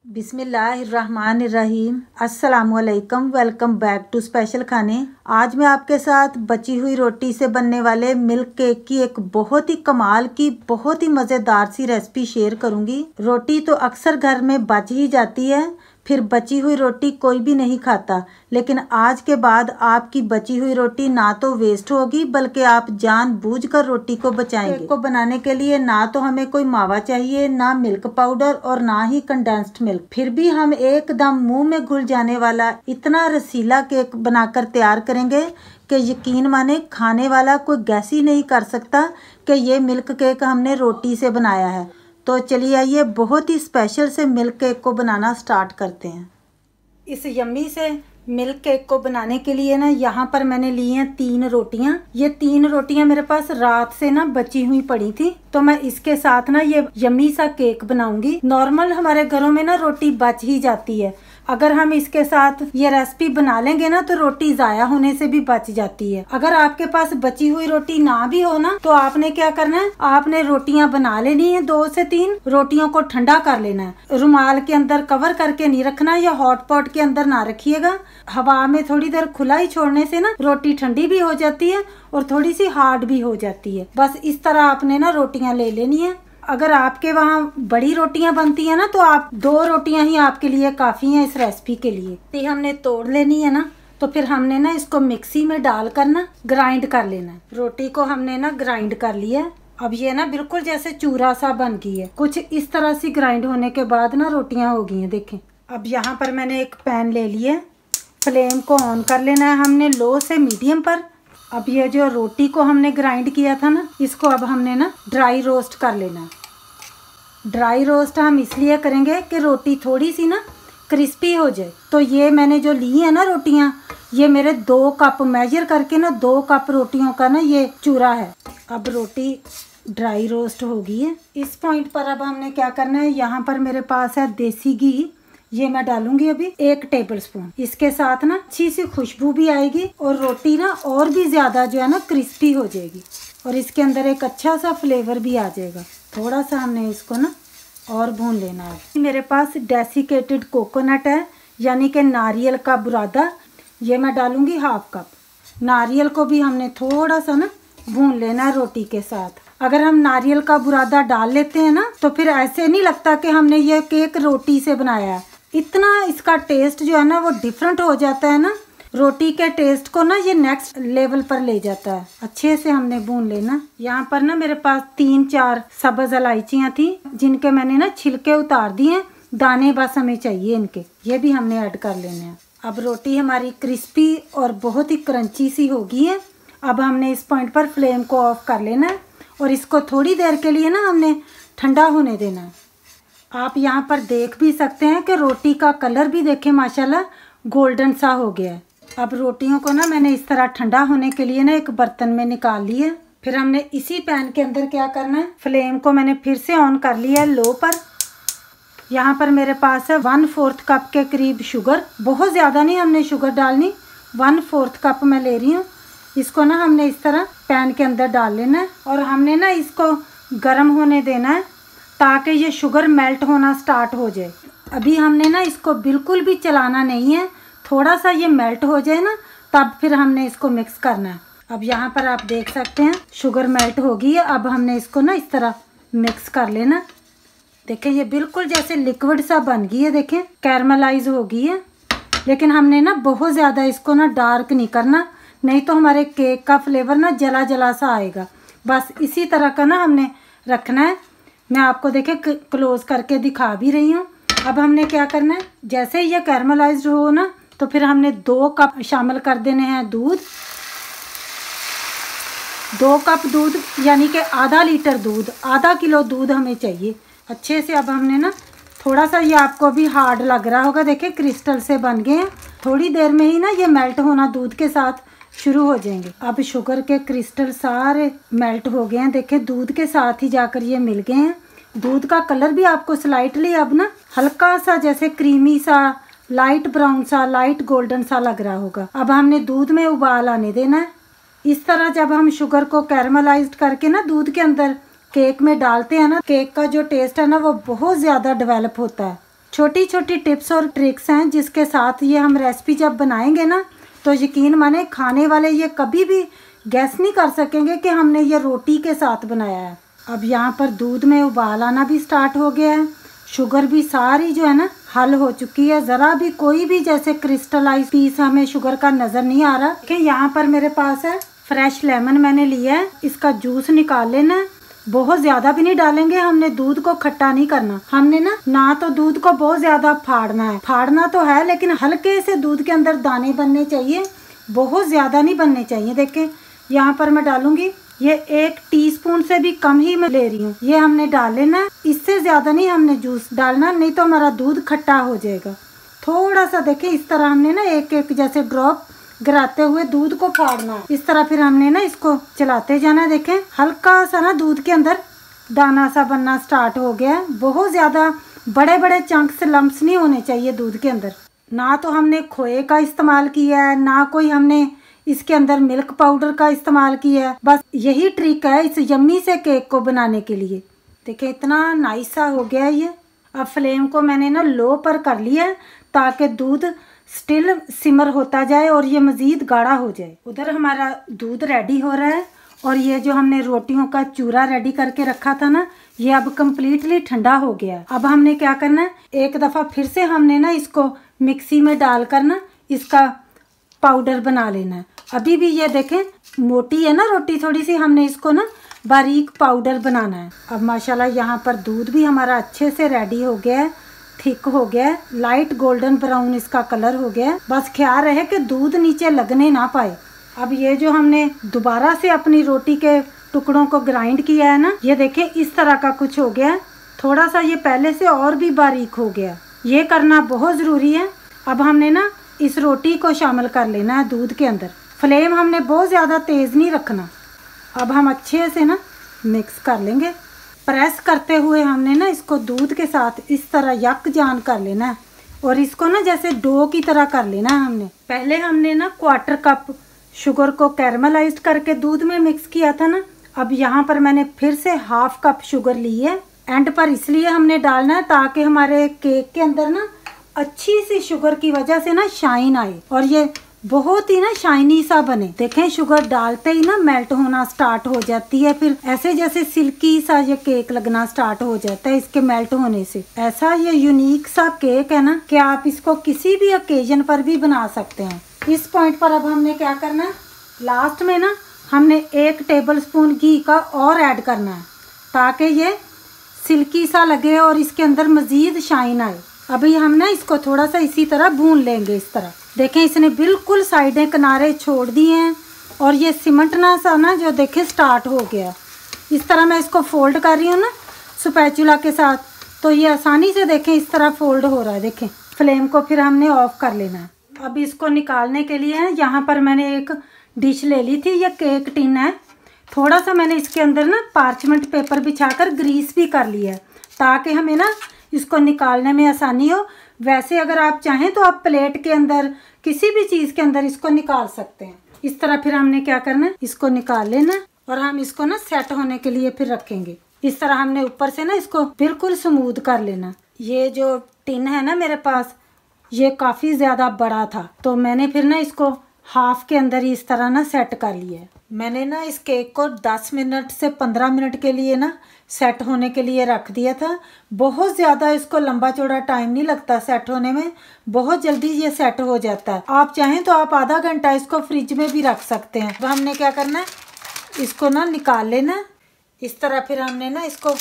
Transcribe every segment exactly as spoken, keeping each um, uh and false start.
बिस्मिल्लाहिर्रहमानिर्रहीम। अस्सलामुअलैकुम। Welcome back to special खाने। आज मैं आपके साथ बची हुई रोटी से बनने वाले मिल्क केक की एक बहुत ही कमाल की बहुत ही मज़ेदार सी रेसिपी शेयर करूंगी। रोटी तो अक्सर घर में बच ही जाती है, फिर बची हुई रोटी कोई भी नहीं खाता, लेकिन आज के बाद आपकी बची हुई रोटी ना तो वेस्ट होगी बल्कि आप जानबूझकर रोटी को बचाएंगे। केक को बनाने के लिए ना तो हमें कोई मावा चाहिए, ना मिल्क पाउडर और ना ही कंडेंस्ड मिल्क, फिर भी हम एकदम मुंह में घुल जाने वाला इतना रसीला केक बनाकर तैयार करेंगे कि यकीन माने खाने वाला कोई गैस ही नहीं कर सकता कि ये मिल्क केक हमने रोटी से बनाया है। तो चलिए आइए बहुत ही स्पेशल से मिल्क केक को बनाना स्टार्ट करते हैं। इस यम्मी से मिल्क केक को बनाने के लिए ना यहाँ पर मैंने ली हैं तीन रोटियां। ये तीन रोटियां मेरे पास रात से ना बची हुई पड़ी थी, तो मैं इसके साथ ना ये यम्मी सा केक बनाऊंगी। नॉर्मल हमारे घरों में ना रोटी बच ही जाती है, अगर हम इसके साथ ये रेसिपी बना लेंगे ना तो रोटी जाया होने से भी बच जाती है। अगर आपके पास बची हुई रोटी ना भी हो ना तो आपने क्या करना है, आपने रोटियां बना लेनी है, दो से तीन रोटियों को ठंडा कर लेना है। रुमाल के अंदर कवर करके नहीं रखना या हॉट पॉट के अंदर ना रखिएगा। हवा में थोड़ी देर खुला ही छोड़ने से ना रोटी ठंडी भी हो जाती है और थोड़ी सी हार्ड भी हो जाती है। बस इस तरह आपने ना रोटियां ले लेनी है। अगर आपके वहाँ बड़ी रोटियां बनती है ना तो आप दो रोटियां ही आपके लिए काफी हैं इस रेसिपी के लिए। तो हमने तोड़ लेनी है ना, तो फिर हमने ना इसको मिक्सी में डाल कर ना ग्राइंड कर लेना है। रोटी को हमने ना ग्राइंड कर लिया। अब ये ना बिल्कुल जैसे चूरा सा बन गई है। कुछ इस तरह से ग्राइंड होने के बाद ना रोटियां हो गई हैं, देखें। अब यहाँ पर मैंने एक पैन ले लिया। फ्लेम को ऑन कर लेना है हमने लो से मीडियम पर। अब ये जो रोटी को हमने ग्राइंड किया था ना, इसको अब हमने ना ड्राई रोस्ट कर लेना है। ड्राई रोस्ट हम इसलिए करेंगे कि रोटी थोड़ी सी ना क्रिस्पी हो जाए। तो ये मैंने जो ली है ना रोटियां, ये मेरे दो कप मेजर करके ना दो कप रोटियों का ना ये चूरा है। अब रोटी ड्राई रोस्ट हो गई है। इस पॉइंट पर अब हमने क्या करना है, यहाँ पर मेरे पास है देसी घी, ये मैं डालूंगी अभी एक टेबलस्पून। इसके साथ ना अच्छी सी खुशबू भी आएगी और रोटी ना और भी ज्यादा जो है ना क्रिस्पी हो जाएगी और इसके अंदर एक अच्छा सा फ्लेवर भी आ जाएगा। थोड़ा सा हमने इसको ना और भून लेना है। मेरे पास डेसिकेटेड कोकोनट है, यानी कि नारियल का बुरादा, ये मैं डालूंगी हाफ कप। नारियल को भी हमने थोड़ा सा ना भून लेना है रोटी के साथ। अगर हम नारियल का बुरादा डाल लेते हैं ना तो फिर ऐसे नहीं लगता कि हमने ये केक रोटी से बनाया है। इतना इसका टेस्ट जो है ना वो डिफरेंट हो जाता है ना, रोटी के टेस्ट को ना ये नेक्स्ट लेवल पर ले जाता है। अच्छे से हमने भून लेना। यहाँ पर ना मेरे पास तीन चार सब्ज इलायचियाँ थी जिनके मैंने ना छिलके उतार दिए, दाने बस हमें चाहिए इनके, ये भी हमने ऐड कर लेने हैं। अब रोटी हमारी क्रिस्पी और बहुत ही क्रंची सी हो गई है। अब हमने इस पॉइंट पर फ्लेम को ऑफ कर लेना है और इसको थोड़ी देर के लिए ना हमने ठंडा होने देना है। आप यहाँ पर देख भी सकते हैं कि रोटी का कलर भी देखें माशाल्लाह गोल्डन सा हो गया है। अब रोटियों को ना मैंने इस तरह ठंडा होने के लिए ना एक बर्तन में निकाल लिया। फिर हमने इसी पैन के अंदर क्या करना है, फ्लेम को मैंने फिर से ऑन कर लिया है लो पर। यहाँ पर मेरे पास है वन फोर्थ कप के करीब शुगर। बहुत ज़्यादा नहीं हमने शुगर डालनी, वन फोर्थ कप मैं ले रही हूँ। इसको ना हमने इस तरह पैन के अंदर डाल लेना है और हमने ना इसको गर्म होने देना है ताकि ये शुगर मेल्ट होना स्टार्ट हो जाए। अभी हमने ना इसको बिल्कुल भी चलाना नहीं है, थोड़ा सा ये मेल्ट हो जाए ना तब फिर हमने इसको मिक्स करना है। अब यहाँ पर आप देख सकते हैं शुगर मेल्ट हो गई है। अब हमने इसको ना इस तरह मिक्स कर लेना। देखें ये बिल्कुल जैसे लिक्विड सा बन गई है, देखें कैरमलाइज हो गई है। लेकिन हमने ना बहुत ज़्यादा इसको ना डार्क नहीं करना, नहीं तो हमारे केक का फ्लेवर ना जला जला सा आएगा। बस इसी तरह का ना हमने रखना है। मैं आपको देखें क्लोज करके दिखा भी रही हूँ। अब हमने क्या करना है, जैसे ये कैरमलाइज्ड हो ना तो फिर हमने दो कप शामिल कर देने हैं दूध। दो कप दूध यानी कि आधा लीटर दूध, आधा किलो दूध हमें चाहिए। अच्छे से अब हमने ना थोड़ा सा, ये आपको भी हार्ड लग रहा होगा, देखें क्रिस्टल से बन गए हैं। थोड़ी देर में ही ना ये मेल्ट होना दूध के साथ शुरू हो जाएंगे। अब शुगर के क्रिस्टल सारे मेल्ट हो गए हैं, देखें दूध के साथ ही जाकर ये मिल गए हैं। दूध का कलर भी आपको स्लाइटली अब ना हल्का सा जैसे क्रीमी सा, लाइट ब्राउन सा, लाइट गोल्डन सा लग रहा होगा। अब हमने दूध में उबाल आने देना है। इस तरह जब हम शुगर को कैरमलाइज्ड करके ना दूध के अंदर केक में डालते हैं ना, केक का जो टेस्ट है ना वो बहुत ज़्यादा डेवलप होता है। छोटी छोटी टिप्स और ट्रिक्स हैं जिसके साथ ये हम रेसिपी जब बनाएंगे ना तो यकीन माने खाने वाले ये कभी भी गैस नहीं कर सकेंगे कि हमने ये रोटी के साथ बनाया है। अब यहाँ पर दूध में उबाल आना भी स्टार्ट हो गया है, शुगर भी सारी जो है ना हल हो चुकी है, ज़रा भी कोई भी जैसे क्रिस्टलाइज पीस हमें शुगर का नज़र नहीं आ रहा। कि यहाँ पर मेरे पास है फ्रेश लेमन मैंने लिया है, इसका जूस निकाल लेना है। बहुत ज़्यादा भी नहीं डालेंगे, हमने दूध को खट्टा नहीं करना। हमने ना ना तो दूध को बहुत ज़्यादा फाड़ना है, फाड़ना तो है लेकिन हल्के से दूध के अंदर दाने बनने चाहिए, बहुत ज़्यादा नहीं बनने चाहिए। देखें यहाँ पर मैं डालूंगी, ये एक टीस्पून से भी कम ही मैं ले रही हूँ, ये हमने डाल लेना, इससे ज़्यादा नहीं हमने जूस डालना, नहीं तो हमारा दूध खट्टा हो जाएगा। थोड़ा सा देखें इस तरह हमने ना एक एक जैसे ड्रॉप गिराते हुए दूध को फाड़ना है, इस तरह फिर हमने ना इसको चलाते जाना। देखें हल्का सा ना दूध के अंदर दाना सा बनना स्टार्ट हो गया है, बहुत ज़्यादा बड़े बड़े चंक्स लम्प्स नहीं होने चाहिए दूध के अंदर। ना तो हमने खोए का इस्तेमाल किया है, ना कोई हमने इसके अंदर मिल्क पाउडर का इस्तेमाल किया है, बस यही ट्रिक है इस यम्मी से केक को बनाने के लिए। देखिए इतना नाइस सा हो गया है ये। अब फ्लेम को मैंने ना लो पर कर लिया है ताकि दूध स्टिल सिमर होता जाए और ये मज़ीद गाढ़ा हो जाए। उधर हमारा दूध रेडी हो रहा है और ये जो हमने रोटियों का चूरा रेडी करके रखा था ना, ये अब कम्प्लीटली ठंडा हो गया। अब हमने क्या करना है, एक दफ़ा फिर से हमने ना इसको मिक्सी में डालकर ना इसका पाउडर बना लेना है। अभी भी ये देखें मोटी है ना रोटी थोड़ी सी, हमने इसको ना बारीक पाउडर बनाना है। अब माशाल्लाह यहाँ पर दूध भी हमारा अच्छे से रेडी हो गया है, थिक हो गया है, लाइट गोल्डन ब्राउन इसका कलर हो गया है। बस ख्याल रहे कि दूध नीचे लगने ना पाए। अब ये जो हमने दोबारा से अपनी रोटी के टुकड़ों को ग्राइंड किया है ना, ये देखें इस तरह का कुछ हो गया है, थोड़ा सा ये पहले से और भी बारीक हो गया। ये करना बहुत ज़रूरी है। अब हमने ना इस रोटी को शामिल कर लेना है दूध के अंदर। फ्लेम हमने बहुत ज़्यादा तेज़ नहीं रखना। अब हम अच्छे से ना मिक्स कर लेंगे, प्रेस करते हुए हमने ना इसको दूध के साथ इस तरह यक जान कर लेना है और इसको ना जैसे डो की तरह कर लेना है। हमने पहले हमने ना क्वार्टर कप शुगर को कैरमलाइज्ड करके दूध में मिक्स किया था ना, अब यहाँ पर मैंने फिर से हाफ कप शुगर ली है। एंड पर इसलिए हमने डालना है ताकि हमारे केक के अंदर ना अच्छी सी शुगर की वजह से ना शाइन आए और ये बहुत ही ना शाइनी सा बने। देखें शुगर डालते ही ना मेल्ट होना स्टार्ट हो जाती है, फिर ऐसे जैसे सिल्की सा ये केक लगना स्टार्ट हो जाता है इसके मेल्ट होने से। ऐसा ये यूनिक सा केक है ना कि आप इसको किसी भी ओकेजन पर भी बना सकते हैं। इस पॉइंट पर अब हमने क्या करना है, लास्ट में ना हमने एक टेबल स्पून घी का और ऐड करना है ताकि ये सिल्की सा लगे और इसके अंदर मज़ीद शाइन आए। अभी हम ना इसको थोड़ा सा इसी तरह भून लेंगे। इस तरह देखें इसने बिल्कुल साइडें किनारे छोड़ दिए हैं और ये सिमटना सा ना जो देखें स्टार्ट हो गया। इस तरह मैं इसको फोल्ड कर रही हूँ ना स्पैचुला के साथ, तो ये आसानी से देखें इस तरह फोल्ड हो रहा है। देखें फ्लेम को फिर हमने ऑफ कर लेना है। अब इसको निकालने के लिए है यहाँ पर मैंने एक डिश ले ली थी, ये केक टिन है। थोड़ा सा मैंने इसके अंदर ना पार्चमेंट पेपर बिछाकर ग्रीस भी कर लिया है ताकि हमें ना इसको निकालने में आसानी हो। वैसे अगर आप चाहें तो आप प्लेट के अंदर किसी भी चीज़ के अंदर इसको निकाल सकते हैं। इस तरह फिर हमने क्या करना है, इसको निकाल लेना और हम इसको ना सेट होने के लिए फिर रखेंगे। इस तरह हमने ऊपर से ना इसको बिल्कुल स्मूथ कर लेना। ये जो टिन है ना मेरे पास, ये काफ़ी ज़्यादा बड़ा था तो मैंने फिर ना इसको हाफ के अंदर ही इस तरह ना सेट कर लिया है। मैंने ना इस केक को दस मिनट से पंद्रह मिनट के लिए ना सेट होने के लिए रख दिया था। बहुत ज़्यादा इसको लंबा चौड़ा टाइम नहीं लगता सेट होने में, बहुत जल्दी ये सेट हो जाता है। आप चाहें तो आप आधा घंटा इसको फ्रिज में भी रख सकते हैं। अब हमने क्या करना है, इसको ना निकाल लेना इस तरह। फिर हमने ना इसको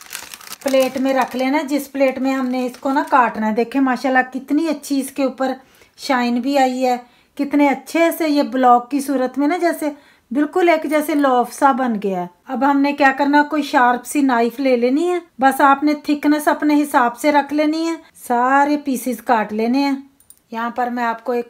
प्लेट में रख लेना, जिस प्लेट में हमने इसको ना काटना है। देखें माशाल्लाह कितनी अच्छी इसके ऊपर शाइन भी आई है, कितने अच्छे से ये ब्लॉक की सूरत में ना जैसे बिल्कुल एक जैसे लॉफ सा बन गया है। अब हमने क्या करना, कोई शार्प सी नाइफ ले लेनी है, बस आपने थिकनेस अपने हिसाब से रख लेनी है, सारे पीसेस काट लेने हैं। यहाँ पर मैं आपको एक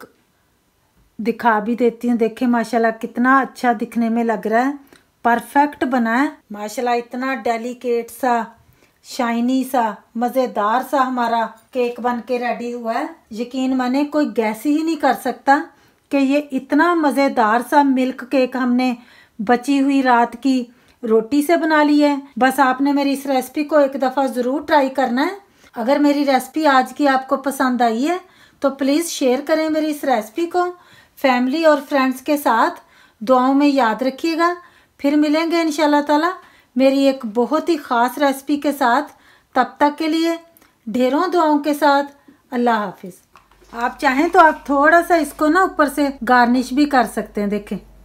दिखा भी देती हूँ। देखें माशाल्लाह कितना अच्छा दिखने में लग रहा है, परफेक्ट बना है माशाल्लाह। इतना डेलिकेट सा शाइनी सा मज़ेदार सा हमारा केक बन के रेडी हुआ है। यकीन माने कोई गैस ही नहीं कर सकता कि ये इतना मज़ेदार सा मिल्क केक हमने बची हुई रात की रोटी से बना लिया है। बस आपने मेरी इस रेसिपी को एक दफ़ा ज़रूर ट्राई करना है। अगर मेरी रेसिपी आज की आपको पसंद आई है तो प्लीज़ शेयर करें मेरी इस रेसिपी को फैमिली और फ्रेंड्स के साथ। दुआओं में याद रखिएगा। फिर मिलेंगे इंशाल्लाह ताला मेरी एक बहुत ही ख़ास रेसिपी के साथ। तब तक के लिए ढेरों दुआओं के साथ अल्लाह हाफिज़। आप चाहें तो आप थोड़ा सा इसको ना ऊपर से गार्निश भी कर सकते हैं। देखें।